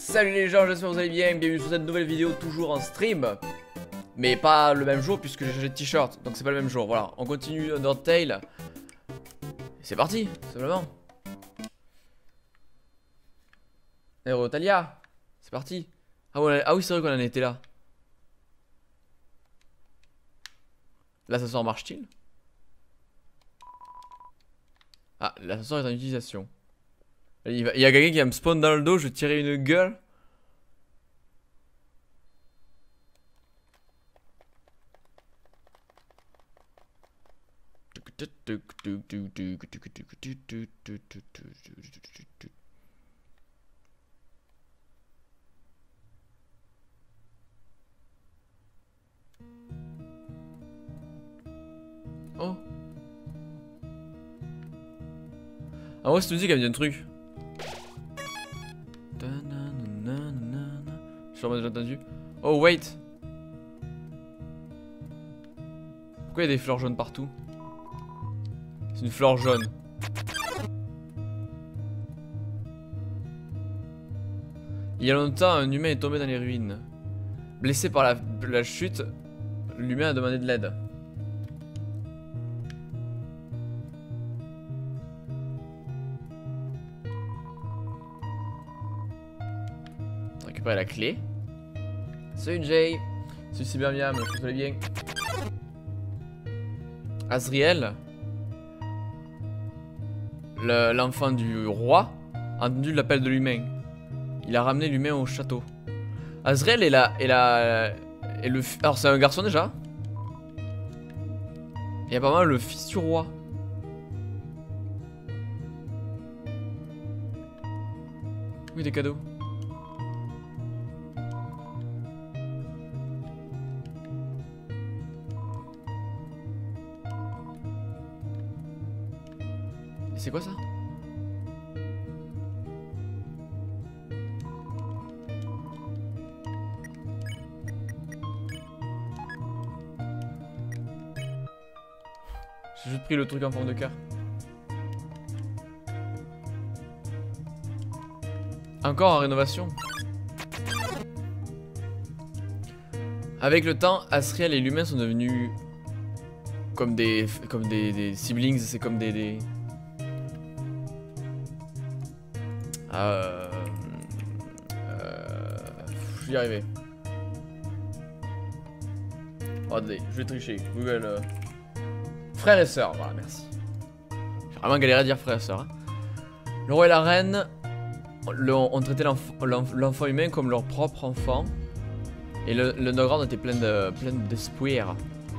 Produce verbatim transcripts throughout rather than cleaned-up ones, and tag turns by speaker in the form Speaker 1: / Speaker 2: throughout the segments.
Speaker 1: Salut les gens, j'espère que vous allez bien, bienvenue sur cette nouvelle vidéo, toujours en stream. Mais pas le même jour puisque j'ai changé de t-shirt, donc c'est pas le même jour, voilà. On continue Undertale. C'est parti, simplement. Héros Talia, c'est parti. Ah, ouais, ah oui, c'est vrai qu'on en était là. L'ascenseur marche-t-il? Ah, l'ascenseur est en utilisation. Il, va, il y a quelqu'un qui va me spawn dans le dos, je vais tirer une gueule. Oh. Ah ouais, cette musique elle me dit un truc. Je suis déjà entendu. Oh wait. Pourquoi il y a des fleurs jaunes partout? C'est une fleur jaune. Il y a longtemps, un humain est tombé dans les ruines. Blessé par la, la chute, l'humain a demandé de l'aide. Récupérer la clé. Salut Jay. Salut Cybermiam, je te fais bien. Azriel, l'enfant du roi, a entendu l'appel de l'humain. Il a ramené l'humain au château. Azriel est la, est la, est le, alors c'est un garçon déjà. Il y a pas mal le fils du roi. Oui, des cadeaux. C'est quoi ça? J'ai juste pris le truc en forme de cœur. Encore en rénovation. Avec le temps, Azriel et l'humain sont devenus comme des comme des, des siblings. C'est comme des, des... Euh... Euh... Je vais y arriver. Oh, attendez, je vais tricher. Google. Euh... Frères et sœurs, voilà, merci. J'ai vraiment galéré à dire frères et sœurs. Hein. Le roi et la reine le, ont traité l'enfant humain comme leur propre enfant. Et le, le Underground était plein de plein d'espoir.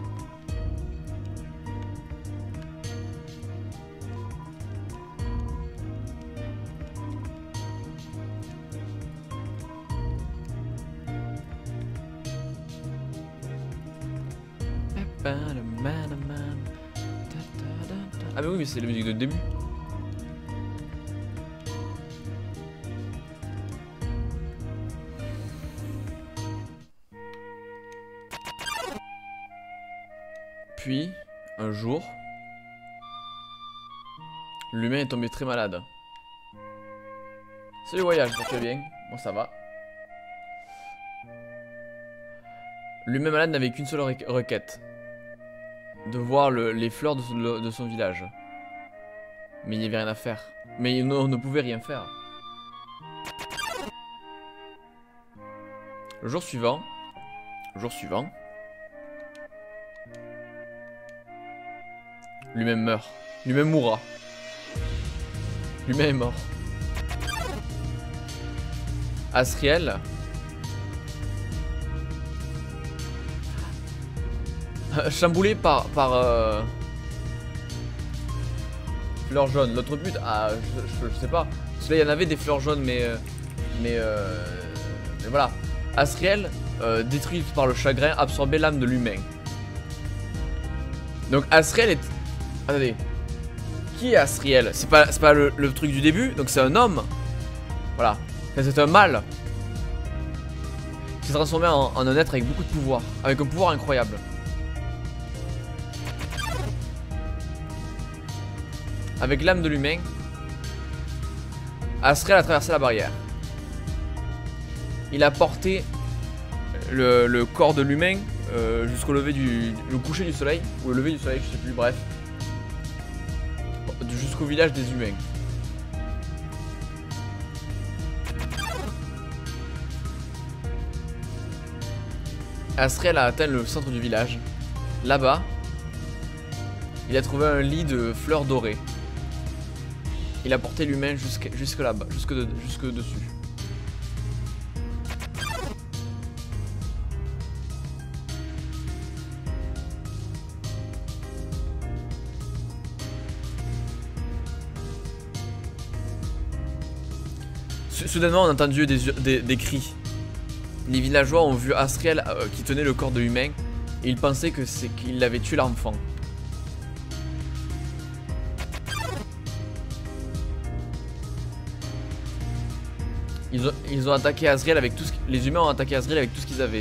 Speaker 1: Ah mais oui, mais c'est la musique de début. Puis, un jour, l'humain est tombé très malade. Salut voyage, ça va bien? Bon, ça va. L'humain malade n'avait qu'une seule requête. De voir le, les fleurs de son, de son village. Mais il n'y avait rien à faire. Mais on ne pouvait rien faire. Le jour suivant. Le jour suivant. Lui-même meurt. Lui-même mourra. Lui-même est mort. Azriel. Chamboulé par, par euh... fleurs jaunes. L'autre but, ah, je, je, je sais pas. Parce que là, il y en avait des fleurs jaunes, mais euh, mais, euh, mais voilà. Azriel, euh, détruit par le chagrin, absorbait l'âme de l'humain. Donc Azriel est. Attendez. Qui est Azriel? C'est pas, c'est pas le, le truc du début. Donc c'est un homme. Voilà. Enfin, c'est un mâle qui s'est transformé en, en un être avec beaucoup de pouvoir, avec un pouvoir incroyable. Avec l'âme de l'humain, Azriel a traversé la barrière. il a porté le, le corps de l'humain euh, jusqu'au lever du le coucher du soleil ou le lever du soleil, je sais plus, bref, jusqu'au village des humains. Asriel a atteint le centre du village. Là-bas, il a trouvé un lit de fleurs dorées. Il a porté l'humain jusque, jusque là-bas, jusque, de, jusque dessus. Soudainement, on a entendu des, des, des cris. Les villageois ont vu Asriel euh, qui tenait le corps de l'humain et ils pensaient que c'est qu'il avait tué l'enfant. Ils ont, ils ont attaqué Asriel avec tout ce les humains ont attaqué Asriel avec tout ce qu'ils avaient.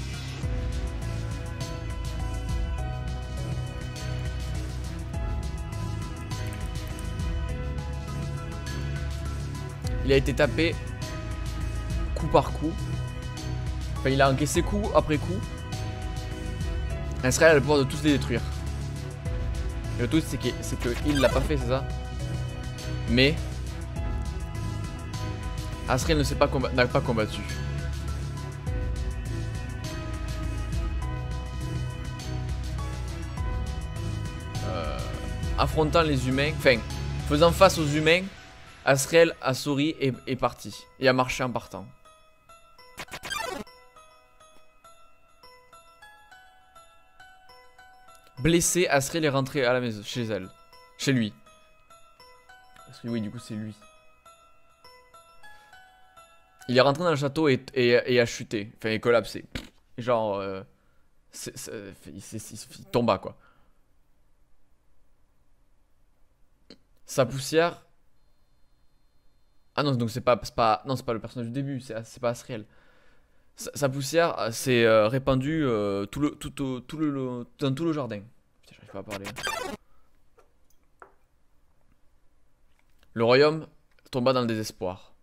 Speaker 1: Il a été tapé coup par coup. Enfin, il a encaissé coup après coup. Asriel a le pouvoir de tous les détruire. Et le tout, c'est qu'il l'a pas fait, c'est ça. Mais Asriel ne s'est pas combattu, n'a pas combattu. Euh, affrontant les humains, enfin, faisant face aux humains, Asriel a souri et est parti. Et a marché en partant. Blessé, Asriel est rentré à la maison, chez elle. Chez lui. Parce que oui, du coup, c'est lui. Il est rentré dans le château et, et, et a chuté. Enfin, il est collapsé. Genre, euh, c'est, c'est, il, il tomba, quoi. Sa poussière. Ah non, donc c'est pas, pas, non, c'est pas le personnage du début, c'est pas Asriel. Sa, sa poussière s'est euh, répandue euh, tout le, tout, tout, tout le, le, dans tout le jardin. Putain, j'arrive pas à parler. Le royaume tomba dans le désespoir.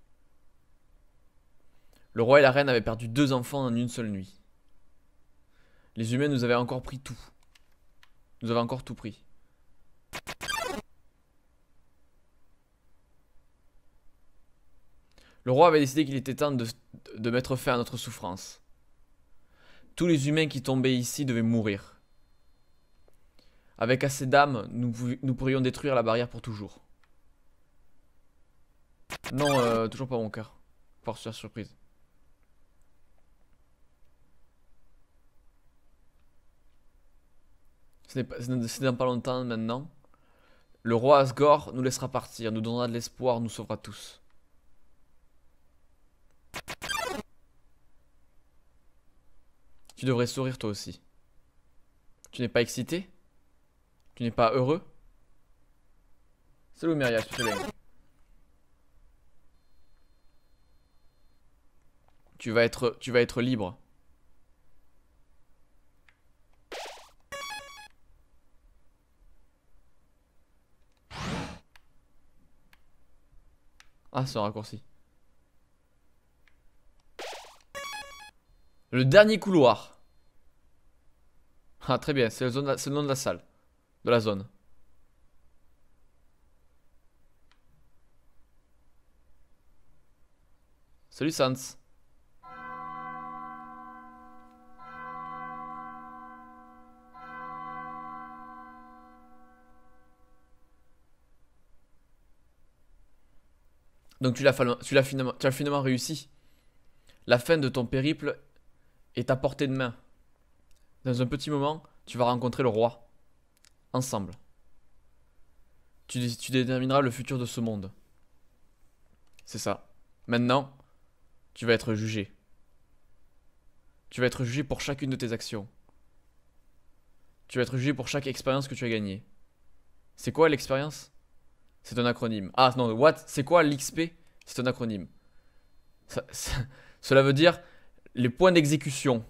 Speaker 1: Le roi et la reine avaient perdu deux enfants en une seule nuit. Les humains nous avaient encore pris tout. Nous avaient encore tout pris. Le roi avait décidé qu'il était temps de, de mettre fin à notre souffrance. Tous les humains qui tombaient ici devaient mourir. Avec assez d'âmes, nous, nous pourrions détruire la barrière pour toujours. Non, euh, toujours pas mon cœur. Pour faire surprise. Ce n'est dans pas longtemps maintenant. Le roi Asgore nous laissera partir, nous donnera de l'espoir, nous sauvera tous. Tu devrais sourire toi aussi. Tu n'es pas excité? Tu n'es pas heureux? Salut Myria, je te bien. Tu vas être, tu vas être libre. Ah, c'est un raccourci. Le dernier couloir. Ah, très bien, c'est le, le nom de la salle. De la zone. Salut Sans. Donc tu l'as finalement, tu as finalement réussi. La fin de ton périple est à portée de main. Dans un petit moment, tu vas rencontrer le roi. Ensemble. Tu, tu détermineras le futur de ce monde. C'est ça. Maintenant, tu vas être jugé. Tu vas être jugé pour chacune de tes actions. Tu vas être jugé pour chaque expérience que tu as gagnée. C'est quoi l'expérience? C'est un acronyme. Ah non, what? C'est quoi l'X P? C'est un acronyme. Ça, ça, cela veut dire les points d'exécution.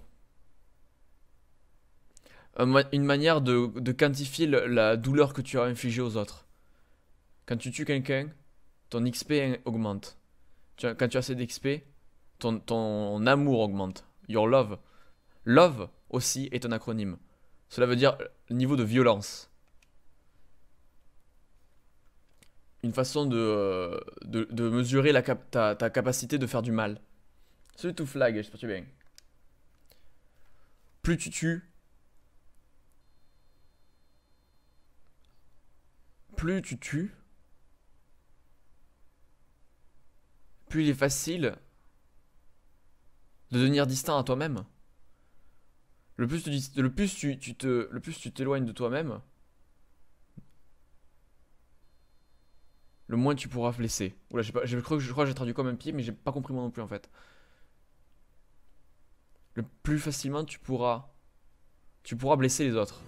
Speaker 1: Une manière de, de quantifier le, la douleur que tu as infligée aux autres. Quand tu tues quelqu'un, ton X P augmente. Tu as, quand tu as assez d'X P, ton, ton amour augmente. Your love. Love aussi est un acronyme. Cela veut dire niveau de violence. Une façon de, de, de mesurer la cap ta, ta capacité de faire du mal. Salut tout flag, j'espère que tu vas bien. Plus tu tues, plus tu tues, plus il est facile de devenir distinct à toi-même. Le plus tu, le plus tu, tu te, le plus tu t'éloignes de toi-même, le moins tu pourras blesser. Oula, je, pas, je crois que je crois que j'ai traduit comme un pied, mais j'ai pas compris moi non plus en fait. Le plus facilement tu pourras, tu pourras blesser les autres.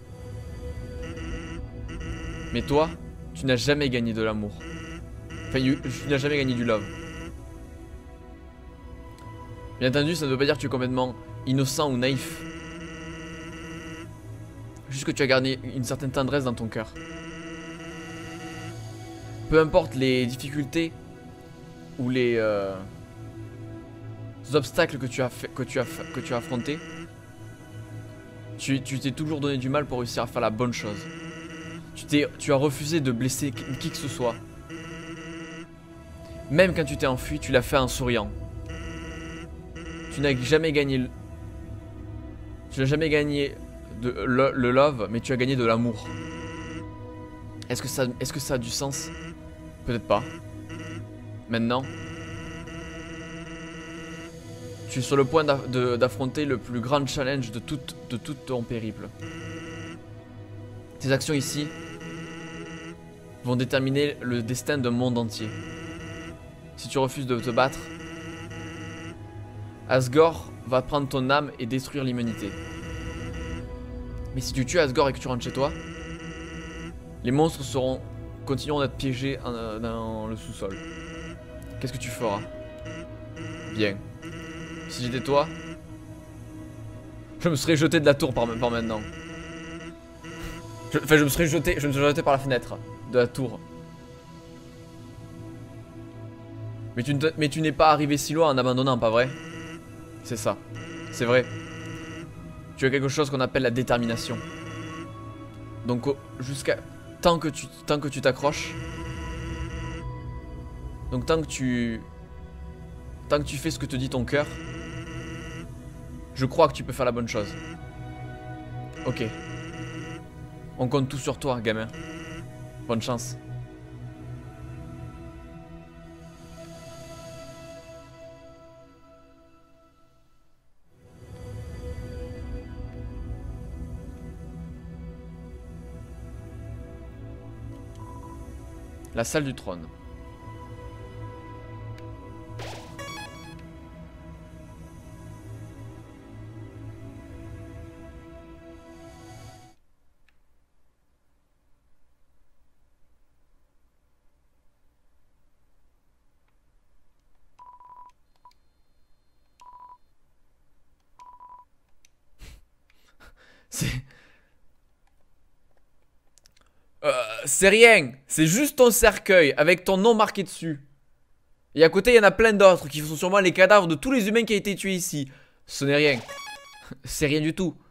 Speaker 1: Mais toi, tu n'as jamais gagné de l'amour. Enfin, tu n'as jamais gagné du love. Bien entendu, ça ne veut pas dire que tu es complètement innocent ou naïf. Juste que tu as gardé une certaine tendresse dans ton cœur. Peu importe les difficultés ou les, euh, les obstacles que tu as fait, que tu as, que tu as affrontés, tu t'es toujours donné du mal pour réussir à faire la bonne chose. Tu, t'es, tu as refusé de blesser qui que ce soit. Même quand tu t'es enfui, tu l'as fait en souriant. Tu n'as jamais gagné... Tu n'as jamais gagné de, le, le love, mais tu as gagné de l'amour. Est-ce que ça, est-ce que ça a du sens? Peut-être pas. Maintenant, tu es sur le point d'affronter le plus grand challenge de tout, de tout ton périple. Tes actions ici vont déterminer le destin d'un monde entier. Si tu refuses de te battre, Asgore va prendre ton âme et détruire l'humanité. Mais si tu tues Asgore et que tu rentres chez toi, les monstres seront, continueront d'être piégés en, dans le sous-sol. Qu'est-ce que tu feras? Bien. Si j'étais toi, je me serais jeté de la tour par, par maintenant. Je, enfin, je me serais jeté, je me serais jeté par la fenêtre de la tour. Mais tu, mais tu n'es pas arrivé si loin en abandonnant, pas vrai? C'est ça. C'est vrai. Tu as quelque chose qu'on appelle la détermination. Donc jusqu'à tant que tu tant que tu t'accroches. Donc tant que tu tant que tu fais ce que te dit ton cœur, je crois que tu peux faire la bonne chose. Ok. On compte tout sur toi, gamin. Bonne chance. La salle du trône. C'est... Euh, c'est rien. C'est juste ton cercueil avec ton nom marqué dessus. Et à côté, il y en a plein d'autres qui sont sûrement les cadavres de tous les humains qui ont été tués ici. Ce n'est rien. C'est rien du tout.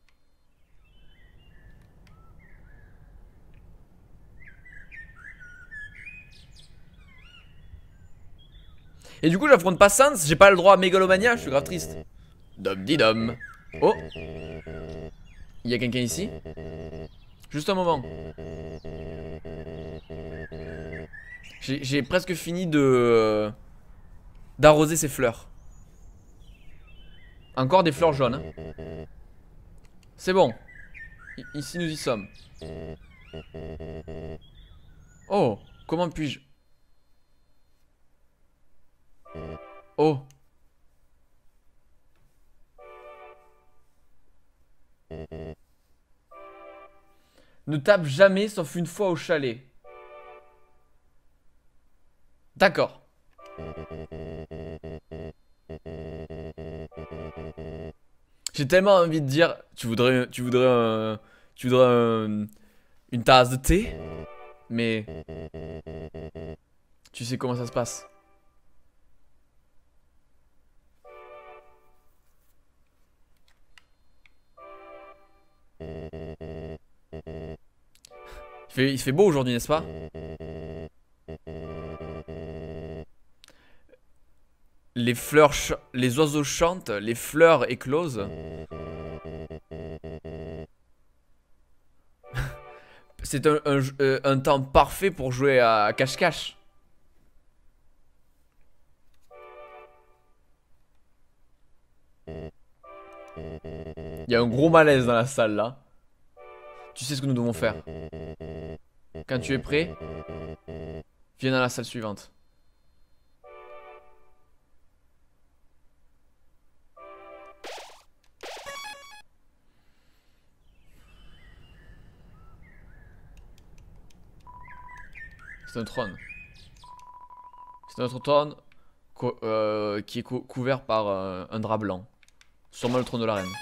Speaker 1: Et du coup, j'affronte pas Sans. J'ai pas le droit à Mégalomania. Je suis grave triste. Dom di dom. Oh. Il y a quelqu'un ici? Juste un moment. J'ai presque fini de d'arroser ces fleurs. Encore des fleurs jaunes. Hein. C'est bon. I ici nous y sommes. Oh, comment puis-je... Oh. Ne tape jamais sauf une fois au chalet. D'accord. J'ai tellement envie de dire, tu voudrais, tu voudrais, euh, tu voudrais euh, une tasse de thé, mais tu sais comment ça se passe. Il fait, il fait beau aujourd'hui, n'est-ce pas? Les fleurs, ch- les oiseaux chantent, les fleurs éclosent. C'est un, un, euh, un temps parfait pour jouer à cache-cache. Il y a un gros malaise dans la salle là. Tu sais ce que nous devons faire. Quand tu es prêt, viens dans la salle suivante. C'est un trône. C'est notre trône euh, qui est cou couvert par euh, un drap blanc. Sûrement le trône de la reine.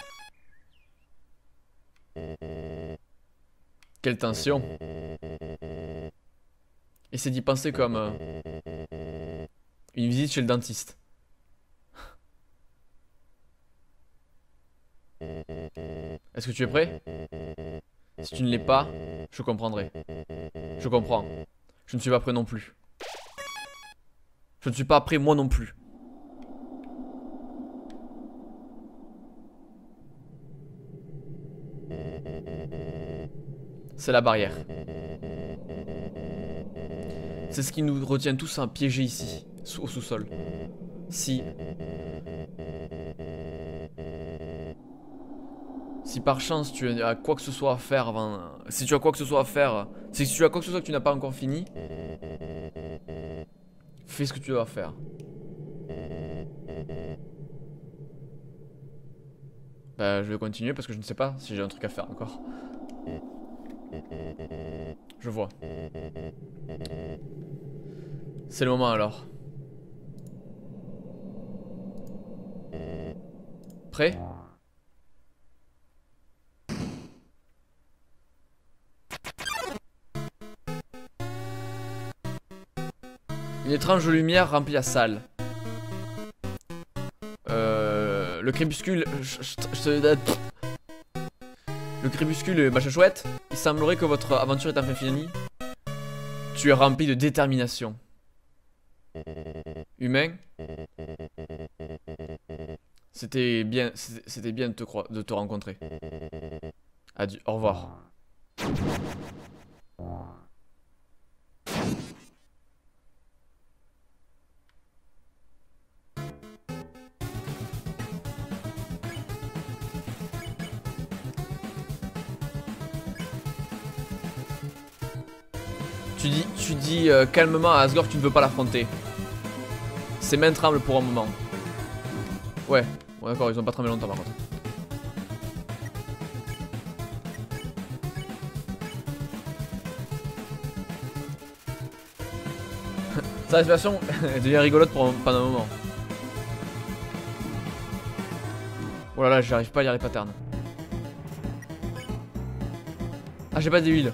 Speaker 1: Quelle tension. Essaie d'y penser comme euh, une visite chez le dentiste. Est-ce que tu es prêt? Si tu ne l'es pas, je comprendrai. Je comprends. Je ne suis pas prêt non plus. Je ne suis pas prêt moi non plus. C'est la barrière. C'est ce qui nous retient tous à piéger ici, au sous-sol. Si... Si par chance tu as quoi que ce soit à faire avant... Si tu as quoi que ce soit à faire... Si tu as quoi que ce soit que tu n'as pas encore fini... Fais ce que tu dois faire. Bah je vais continuer parce que je ne sais pas si j'ai un truc à faire encore. Je vois. C'est le moment alors. Prêt? Une étrange lumière remplit la salle. Euh, le crépuscule... Je, je, je, le crépuscule, machin chouette. Il semblerait que votre aventure est enfin finie. Tu es rempli de détermination. Humain. C'était bien, c'était bien de te, croire, de te rencontrer. Adieu, au revoir. Tu dis, tu dis euh, calmement à Asgore que tu ne veux pas l'affronter. Ses mains tremblent pour un moment. Ouais, bon, d'accord, ils ont pas tremblé longtemps par contre. Sa respiration devient rigolote pour un, pendant un moment. Oh là là, j'arrive pas à lire les patterns. Ah, j'ai pas d'huile.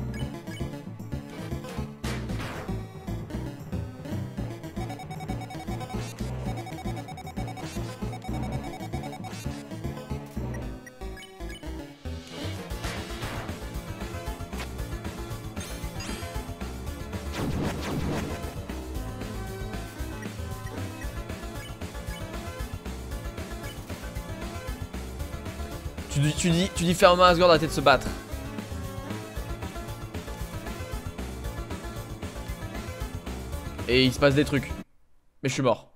Speaker 1: Tu dis, tu dis, tu dis fermement à Asgore d'arrêter de se battre. Et il se passe des trucs. Mais je suis mort.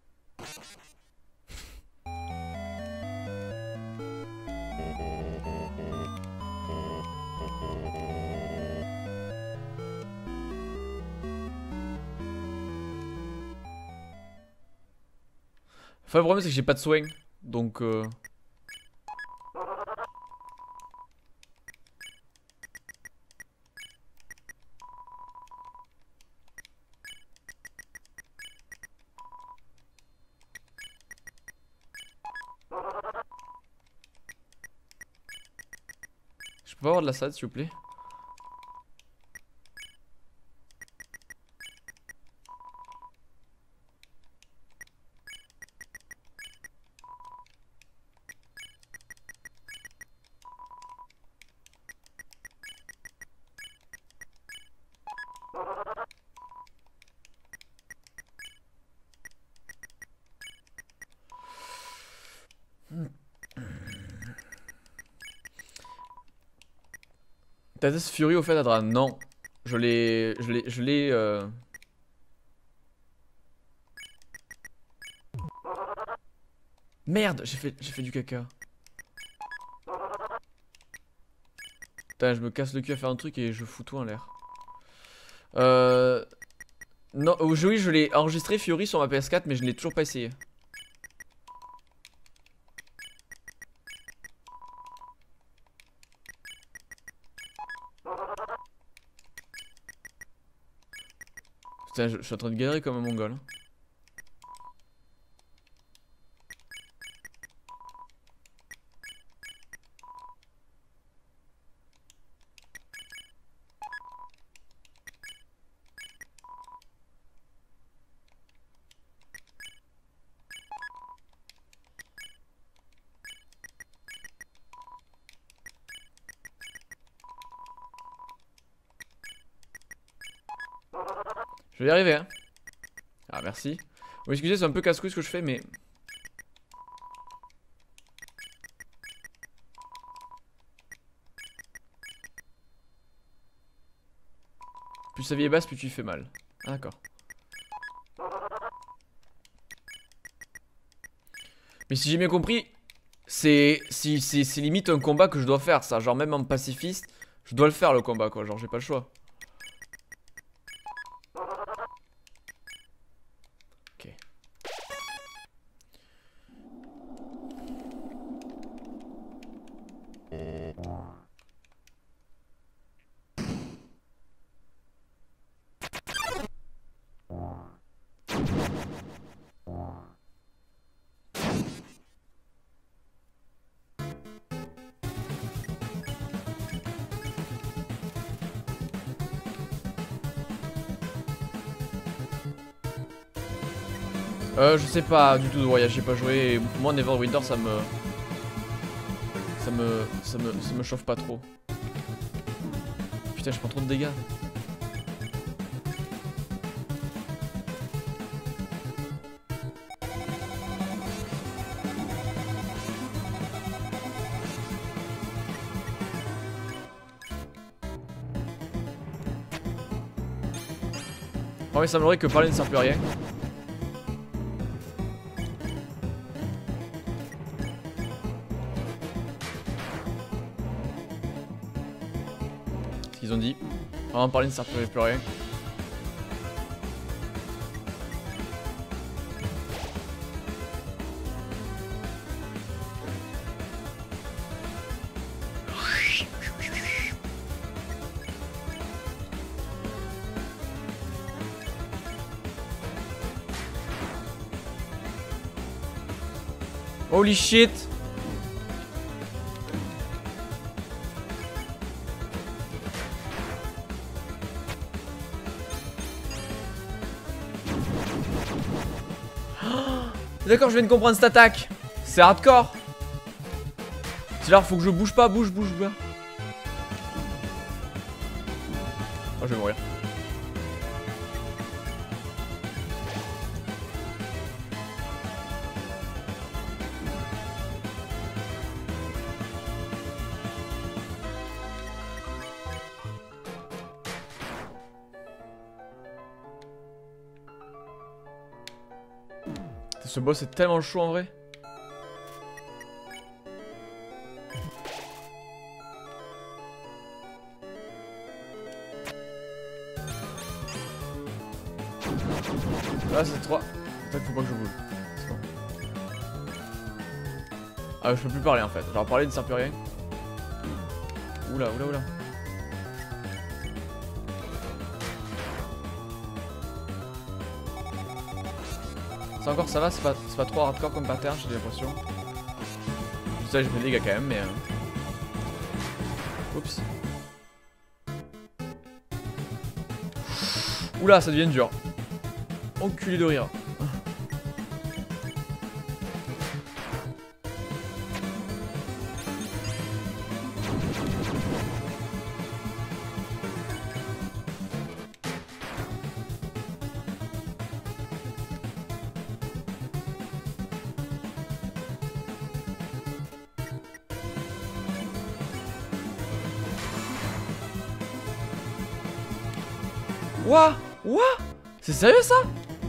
Speaker 1: Enfin, le problème c'est que j'ai pas de soin. Donc euh... Je peux pas avoir de la salade s'il vous plaît? T'as test Fury au fait, Adra? Non. Je l'ai. Je l'ai. Je l'ai. Euh... Merde, j'ai fait, j'ai fait du caca. Putain, je me casse le cul à faire un truc et je fous tout en l'air. Euh... Non, oui, je l'ai enregistré Fury sur ma P S quatre, mais je ne l'ai toujours pas essayé. Putain, je, je suis en train de galérer comme un mongol. Hein. Je vais y arriver, hein. Ah, merci. Oui, excusez, c'est un peu casse-couille ce que je fais, mais... Plus sa vie est basse, plus tu fais mal. Ah, d'accord. Mais si j'ai bien compris, c'est si, c'est limite un combat que je dois faire, ça. Genre, même en pacifiste, je dois le faire, le combat, quoi. Genre, j'ai pas le choix. Ok. Euh, je sais pas du tout de voyage, j'ai pas joué. Et moi, Neverwinter, ça me... Ça me... Ça me... Ça me chauffe pas trop. Putain, je prends trop de dégâts. Oh, il semblerait que parler ne sert plus à rien. Ce qu'ils ont dit. Vraiment, parler ne sert plus à rien. Holy shit! D'accord, je viens de comprendre cette attaque. C'est hardcore. C'est là, faut que je bouge pas, bouge, bouge, bouge. Oh, je vais mourir. Ce boss est tellement chaud en vrai. Là c'est trois. Peut-être faut pas que je bouge. Bon. Ah je peux plus parler en fait. Genre parler ne sert plus à rien. Oula oula oula. Ça encore ça va, c'est pas, pas trop hardcore comme pattern, j'ai l'impression. Je sais, je fais des dégâts quand même, mais... Euh... Oups. Oula, ça devient dur. Enculé de rire. Ouah. Ouah. C'est sérieux ça?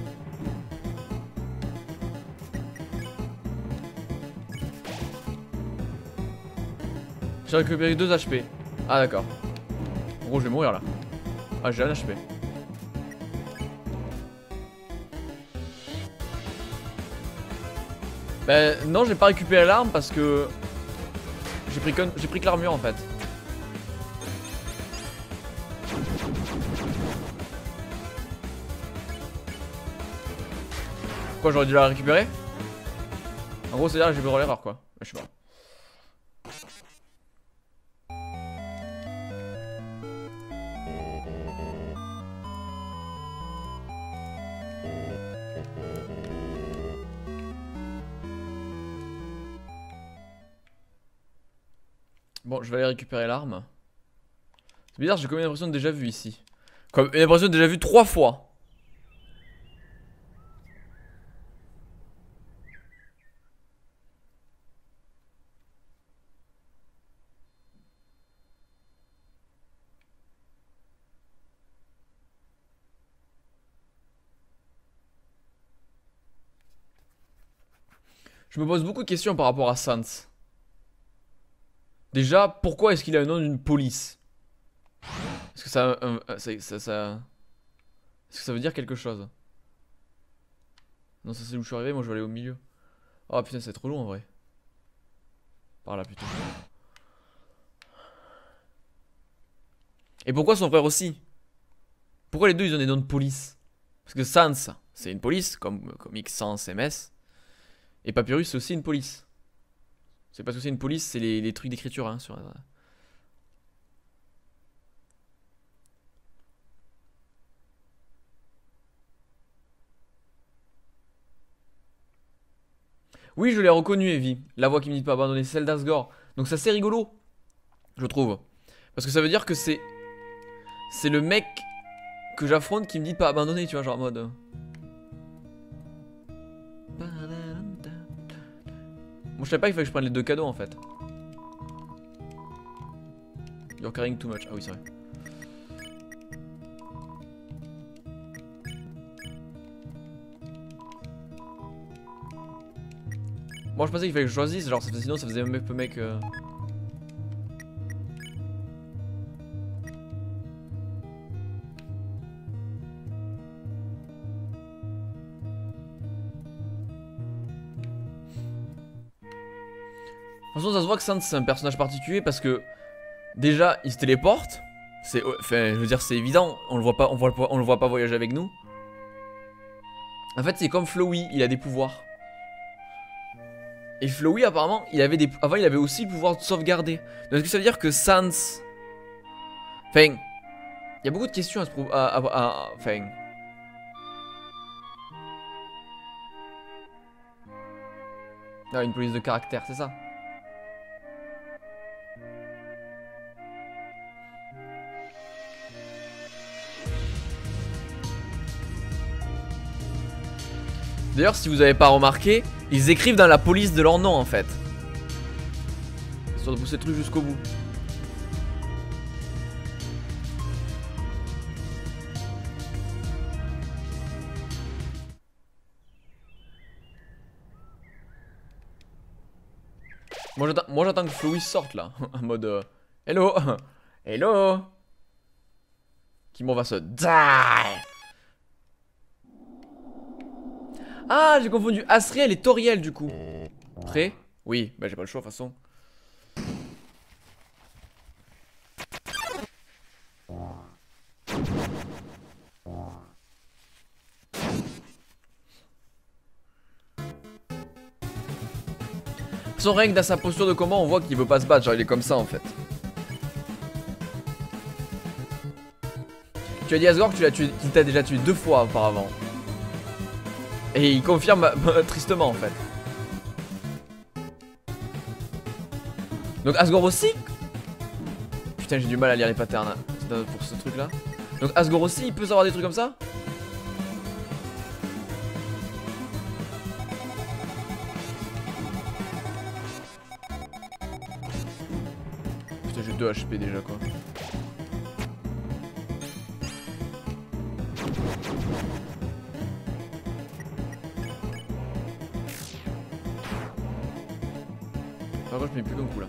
Speaker 1: J'ai récupéré deux H P. Ah d'accord. En gros je vais mourir là. Ah j'ai un H P. Ben non j'ai pas récupéré l'arme parce que j'ai pris, que... pris que l'armure en fait. Quoi j'aurais dû la récupérer? En gros c'est là que j'ai fait l'erreur quoi. Je sais pas. Bon, je vais aller récupérer l'arme. C'est bizarre, j'ai comme une impression de déjà vu ici. Comme une impression de déjà vu trois fois. Je me pose beaucoup de questions par rapport à Sans. Déjà, pourquoi est-ce qu'il a le nom d'une police? Est-ce que ça, euh, ça, ça, ça... Est-ce que ça veut dire quelque chose? Non, ça c'est où je suis arrivé, moi je vais aller au milieu. Oh putain, c'est trop long en vrai. Par là plutôt. Et pourquoi son frère aussi? Pourquoi les deux ils ont des noms de police? Parce que Sans, c'est une police, comme Comic Sans M S. Et Papyrus, c'est aussi une police. C'est parce que c'est une police, c'est les, les trucs d'écriture hein, sur... Oui, je l'ai reconnu, Evie. La voix qui me dit de pas abandonner, c'est celle d'Asgore. Donc ça c'est rigolo, je trouve. Parce que ça veut dire que c'est... C'est le mec que j'affronte qui me dit de pas abandonner, tu vois, genre en mode... Moi je savais pas qu'il fallait que je prenne les deux cadeaux en fait. You're carrying too much. Ah oui c'est vrai. Moi je pensais qu'il fallait que je choisisse, genre sinon ça faisait un peu mec... Euh... De toute façon ça se voit que Sans c'est un personnage particulier parce que déjà il se téléporte. C'est, enfin je veux dire c'est évident, on le voit pas, on voit, on le voit pas voyager avec nous. En fait c'est comme Flowey, il a des pouvoirs. Et Flowey apparemment il avait des, avant il avait aussi le pouvoir de sauvegarder. Donc est-ce que ça veut dire que Sans, enfin il y a beaucoup de questions à se prouver, à, à, à, enfin. Ah, une police de caractère, c'est ça. D'ailleurs, si vous avez pas remarqué, ils écrivent dans la police de leur nom en fait. Histoire de pousser le truc jusqu'au bout. Moi j'attends que Flowey sorte là. En mode euh, hello. Hello. Qui m'en va se die. Ah, j'ai confondu Asriel et Toriel du coup. Prêt? Oui, bah j'ai pas le choix de toute façon. Son règne dans sa posture de combat, on voit qu'il veut pas se battre, genre il est comme ça en fait. Tu as dit Asgore que tu l'as tué, qu'il t'a déjà tué deux fois auparavant. Et il confirme tristement en fait. Donc Asgore aussi. Putain j'ai du mal à lire les patterns pour ce truc là. Donc Asgore aussi il peut savoir des trucs comme ça. Putain j'ai deux H P déjà quoi. Par contre, je mets plus qu'un coup là.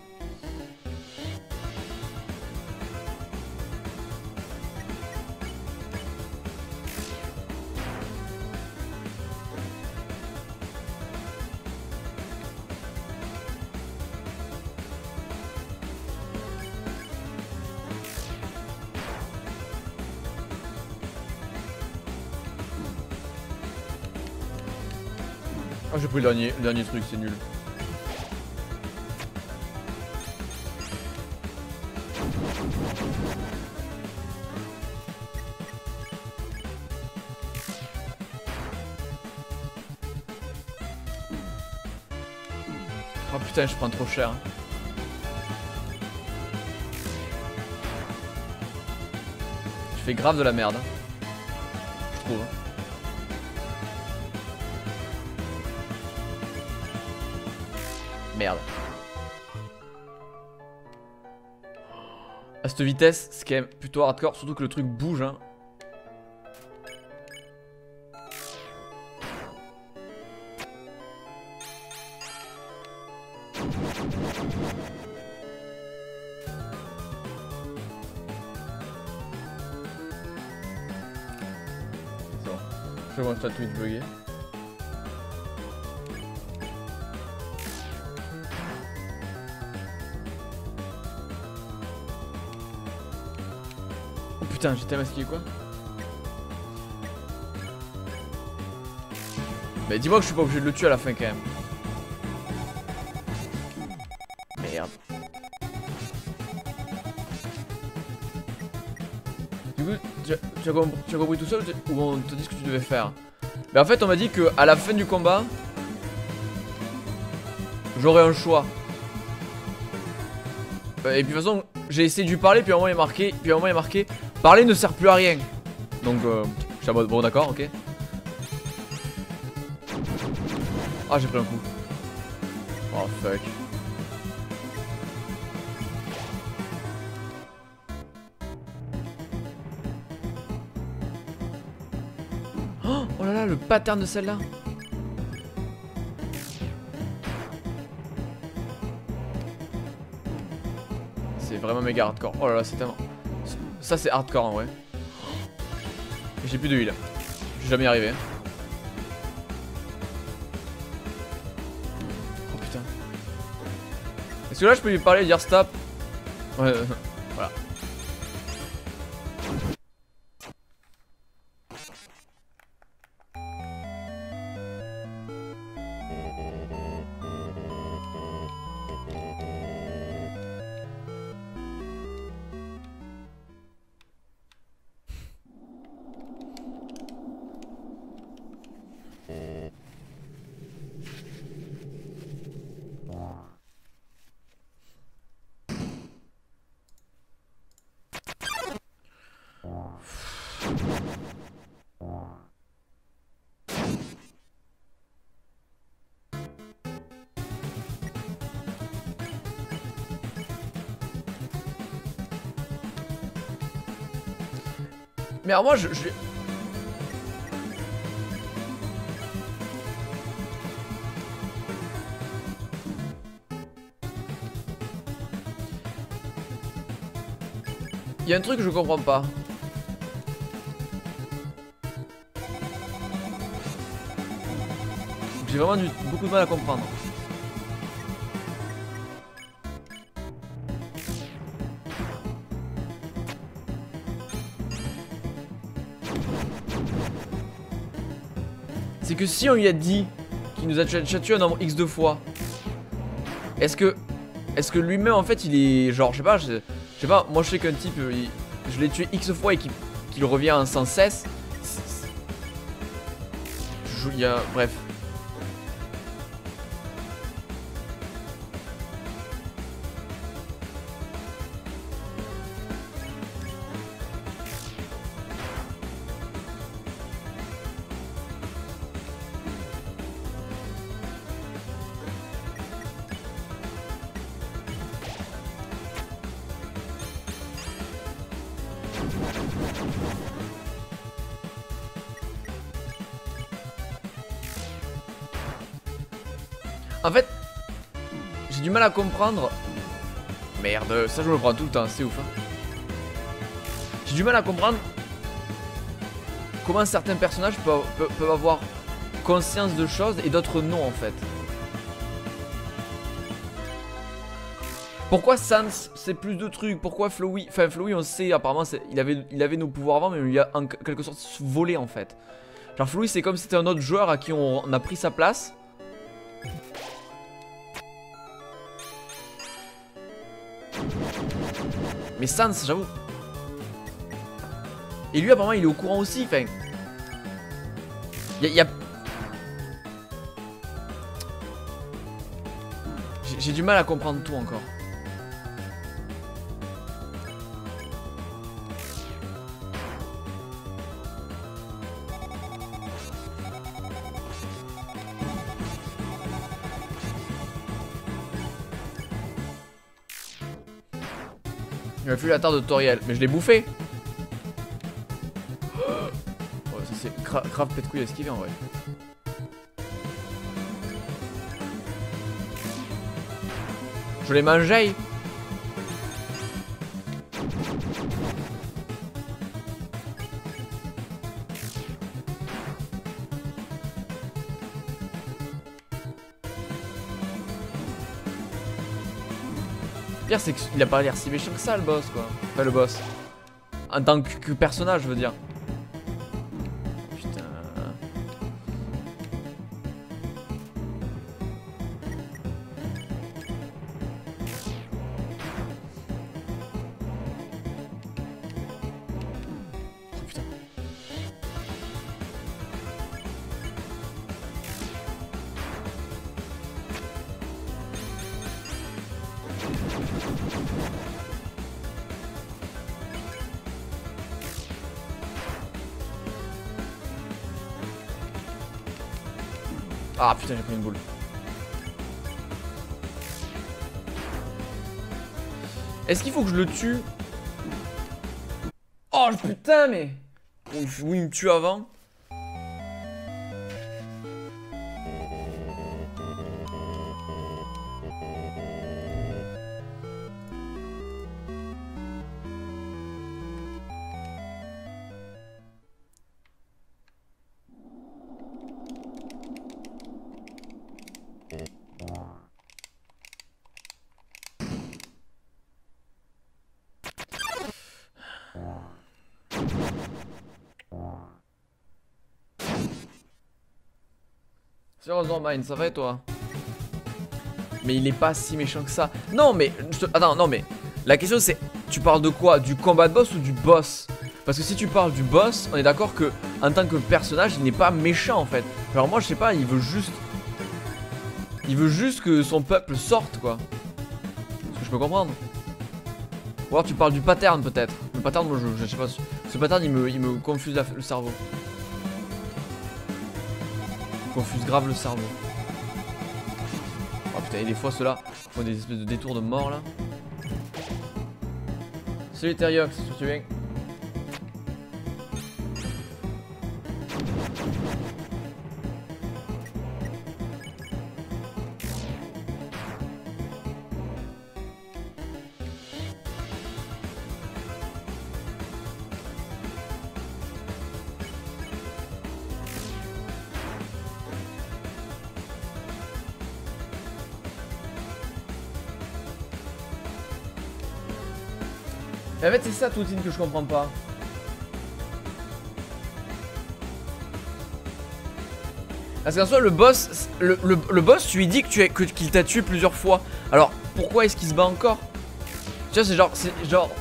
Speaker 1: Ah, j'ai pris le dernier, le dernier truc, c'est nul. Oh putain, je prends trop cher. Je fais grave de la merde. Je trouve. Merde. À cette vitesse, c'est quand même plutôt hardcore, surtout que le truc bouge hein. C'est bon. Je vois un Twitch bugué. Putain, j'étais masqué quoi. Mais dis-moi que je suis pas obligé de le tuer à la fin quand même. Merde. Du coup, tu as, tu as, compris, tu as compris tout seul ou on te dit ce que tu devais faire? Mais en fait, on m'a dit que à la fin du combat, j'aurais un choix. Et puis de toute façon, j'ai essayé de lui parler, puis à un moment il est marqué, puis à un moment il est marqué. Parler ne sert plus à rien. Donc euh, je suis en mode bon d'accord, ok. Ah j'ai pris un coup. Oh fuck. Oh, oh là là, le pattern de celle-là. C'est vraiment méga hardcore. Oh là là, c'est tellement... Ça c'est hardcore en vrai. J'ai plus de heal. Je vais jamais y arriver. Oh putain. Est-ce que là je peux lui parler et dire stop? Ouais, euh, voilà. Mais alors moi je... je... Il y a un truc que je comprends pas. J'ai vraiment du, beaucoup de mal à comprendre. C'est que si on lui a dit qu'il nous a tué un nombre X de fois, est-ce que est-ce que lui-même en fait il est genre je sais pas, je, je sais pas, moi je sais qu'un type il, je l'ai tué X fois et qu'il qu'il revient sans cesse. Il y a bref. En fait, j'ai du mal à comprendre. Merde, ça je me prends tout le temps, c'est ouf. Hein. J'ai du mal à comprendre comment certains personnages peuvent, peuvent, peuvent avoir conscience de choses et d'autres non en fait. Pourquoi Sans c'est plus de trucs? Pourquoi Flowey? Enfin Flowey on sait apparemment il avait, il avait nos pouvoirs avant mais il lui a en quelque sorte volé en fait. Genre Flowey c'est comme si c'était un autre joueur à qui on, on a pris sa place. Mais Sans j'avoue. Et lui apparemment il est au courant aussi. Enfin. Il y a... J'ai du mal à comprendre tout encore. Il m'a fait la tarte de Toriel, mais je l'ai bouffé. Oh, ça c'est grave gra pète couille à esquiver en vrai. Je l'ai mangé. Le pire c'est qu'il a pas l'air si méchant que ça le boss quoi. Enfin le boss. En tant que, que personnage je veux dire. Putain. Oh putain. Ah putain j'ai pris une boule. Est-ce qu'il faut que je le tue? Oh putain mais... Oui il me tue avant. Sérieusement Mine, ça va et toi? Mais il est pas si méchant que ça. Non mais, je te... attends, non mais la question c'est, tu parles de quoi? Du combat de boss ou du boss? Parce que si tu parles du boss, on est d'accord que en tant que personnage, il n'est pas méchant en fait. Alors moi je sais pas, il veut juste... Il veut juste que son peuple sorte quoi. Est-ce que je peux comprendre? Ou alors tu parles du pattern peut-être. Le pattern, moi je, je sais pas. Ce pattern il me, il me confuse la, le cerveau. Il confuse grave le cerveau. Oh putain, et des fois ceux-là font des espèces de détours de mort là. Salut Teriox, tu viens? Mais en fait c'est ça Toutine que je comprends pas. Parce qu'en soi le boss, le, le, le boss tu lui dis que tu es, que, qu'il t'a tué plusieurs fois. Alors pourquoi est-ce qu'il se bat encore? Tu vois c'est genre, c'est genre...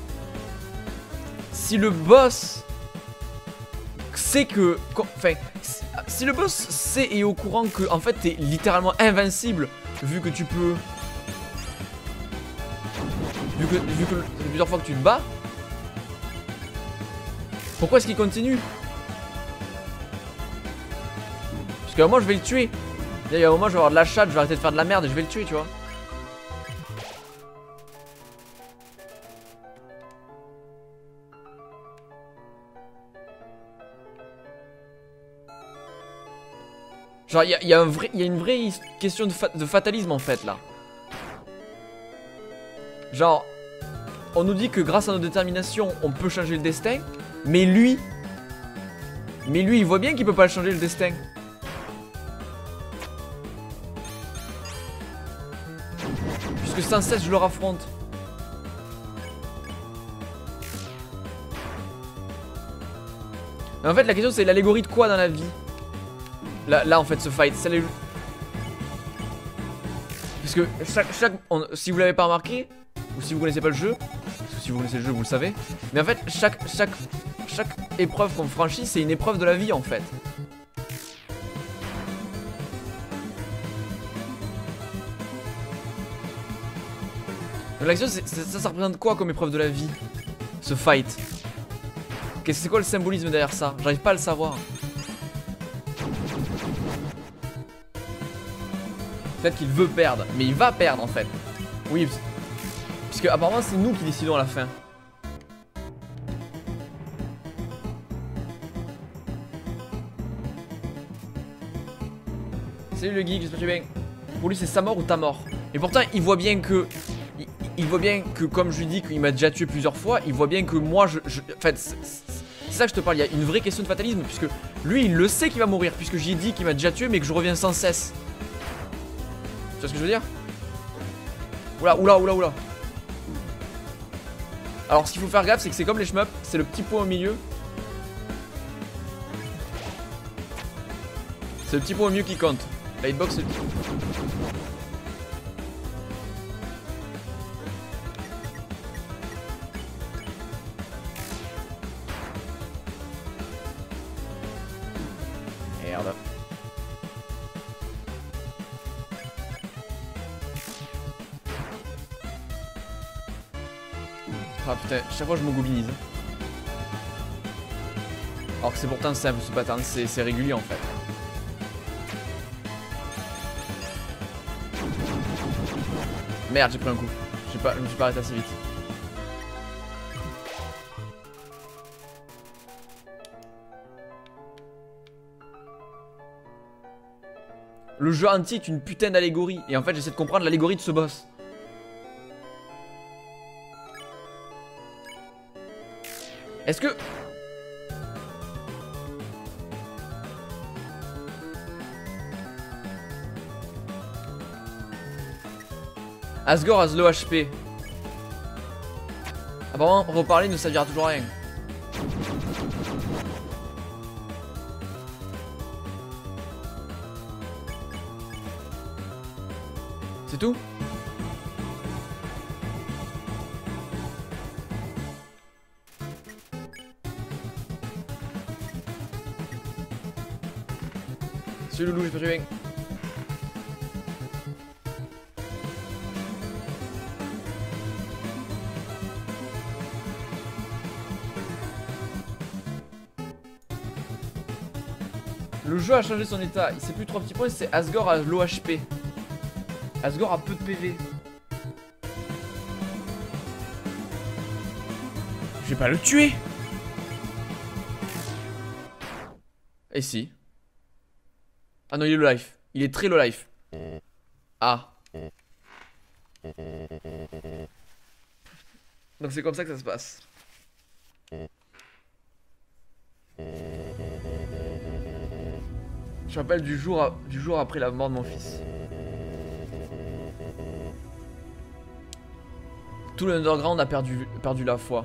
Speaker 1: Si le boss sait que... Enfin, si le boss sait et est au courant que en fait t'es littéralement invincible, vu que tu peux... Vu que, vu que ça fait plusieurs fois que tu te bats, pourquoi est-ce qu'il continue? Parce qu'à un moment je vais le tuer. Il y a un moment je vais avoir de la chatte, je vais arrêter de faire de la merde et je vais le tuer tu vois. Genre il y, y, a un vrai, y a une vraie question de, fa de fatalisme en fait là. Genre, on nous dit que grâce à notre détermination, on peut changer le destin. Mais lui, mais lui il voit bien qu'il peut pas changer le destin. Puisque sans cesse je le raffronte. Mais en fait la question c'est l'allégorie de quoi dans la vie? Là, là en fait ce fight, c'est les... Parce que chaque, chaque on, si vous l'avez pas remarqué, ou si vous connaissez pas le jeu, parce que si vous connaissez le jeu vous le savez, mais en fait chaque, chaque, chaque épreuve qu'on franchit c'est une épreuve de la vie en fait. Donc la question c'est, ça, ça représente quoi comme épreuve de la vie? Ce fight. C'est quoi le symbolisme derrière ça? J'arrive pas à le savoir. Peut-être qu'il veut perdre, mais il va perdre en fait. Oui, puisque apparemment c'est nous qui décidons à la fin. Salut le geek, j'espère que tu vas bien. Pour lui c'est sa mort ou ta mort. Et pourtant il voit bien que... Il, il voit bien que comme je lui dis qu'il m'a déjà tué plusieurs fois, il voit bien que moi je... je en fait... C'est ça que je te parle, il y a une vraie question de fatalisme. Puisque lui il le sait qu'il va mourir. Puisque j'ai dit qu'il m'a déjà tué mais que je reviens sans cesse. Tu vois ce que je veux dire? Oula, oula, oula, oula. Alors ce qu'il faut faire gaffe c'est que c'est comme les shmups. C'est le petit point au milieu. C'est le petit point au milieu qui compte. La hitbox c'est le petit... Merde. Ah putain, chaque fois je me gobelinise. Alors que c'est pourtant simple ce pattern, c'est régulier en fait. Merde, j'ai pris un coup. Pas, je me suis pas arrêté assez vite. Le jeu entier est une putain d'allégorie. Et en fait j'essaie de comprendre l'allégorie de ce boss. Est-ce que... Asgore has low H P. Apparemment reparler ne servira toujours à rien. C'est tout? Salut Loulou, j'espère que tu vas bien. Le jeu a changé son état, c'est plus trois petits points, c'est Asgore a low H P. Asgore a peu de P V. Je vais pas le tuer. Et si. Ah non, il est low life. Il est très low life. Ah. Donc c'est comme ça que ça se passe. Je me rappelle du jour, à, du jour après la mort de mon fils. Tout le underground a perdu, perdu la foi.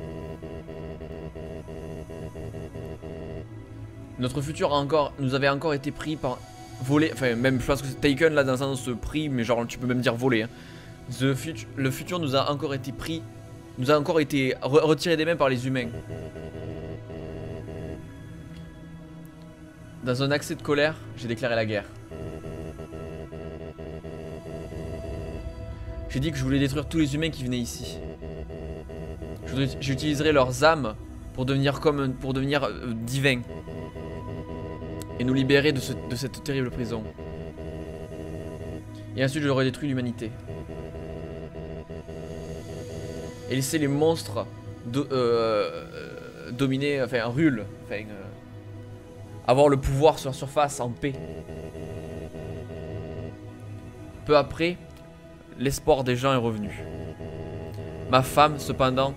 Speaker 1: Notre futur a encore, nous avait encore été pris par... Volé, enfin même je pense que c'est taken là dans le sens de pris, mais genre tu peux même dire volé. Hein. The future, le futur nous a encore été pris, nous a encore été re retiré des mains par les humains. Dans un accès de colère, j'ai déclaré la guerre. J'ai dit que je voulais détruire tous les humains qui venaient ici. J'utiliserai leurs âmes pour devenir comme pour devenir euh, divins et nous libérer de, ce, de cette terrible prison. Et ensuite, j'aurais détruit l'humanité et laisser les monstres do, euh, euh, dominer, enfin, Rule, enfin. Euh, avoir le pouvoir sur la surface en paix. Peu après, l'espoir des gens est revenu. Ma femme, cependant,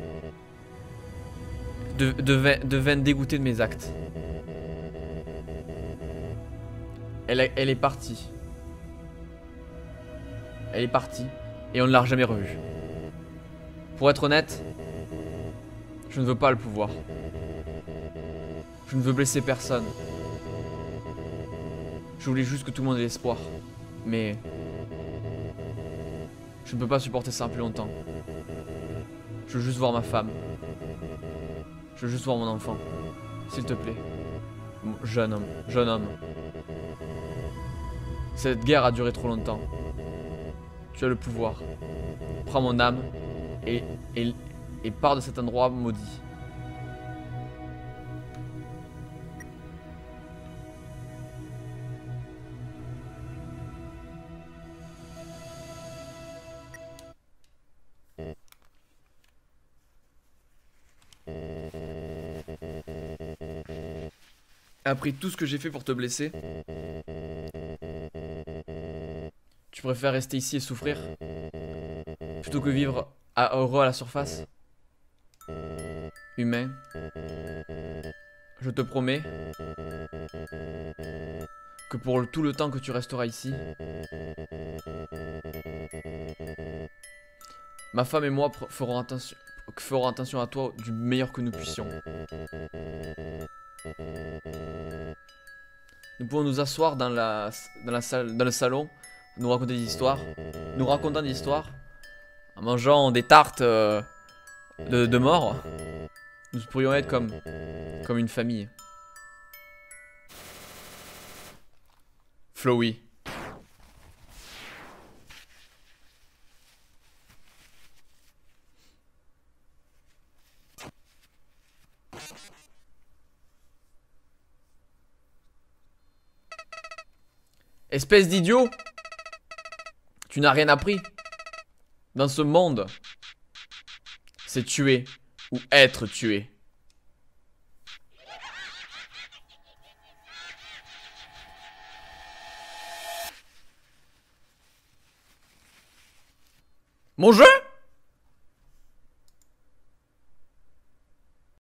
Speaker 1: de, devint, devint dégoûtée de mes actes. Elle, a, elle est partie. Elle est partie et on ne l'a jamais revue. Pour être honnête, je ne veux pas le pouvoir. Je ne veux blesser personne. Je voulais juste que tout le monde ait l'espoir. Mais je ne peux pas supporter ça plus longtemps. Je veux juste voir ma femme. Je veux juste voir mon enfant. S'il te plaît. Jeune homme, jeune homme. Cette guerre a duré trop longtemps. Tu as le pouvoir. Prends mon âme et, et, et pars de cet endroit maudit. Après tout ce que j'ai fait pour te blesser, tu préfères rester ici et souffrir plutôt que vivre à, heureux à la surface? Humain, je te promets que pour le, tout le temps que tu resteras ici, ma femme et moi ferons attention, ferons attention à toi du meilleur que nous puissions. Nous pouvons nous asseoir dans, la, dans, la salle, dans le salon, nous raconter des histoires, nous racontant des histoires, en mangeant des tartes euh, de, de mort. Nous pourrions être comme, comme une famille. Flowey. Espèce d'idiot! Tu n'as rien appris. Dans ce monde, c'est tuer ou être tué. Mon jeu?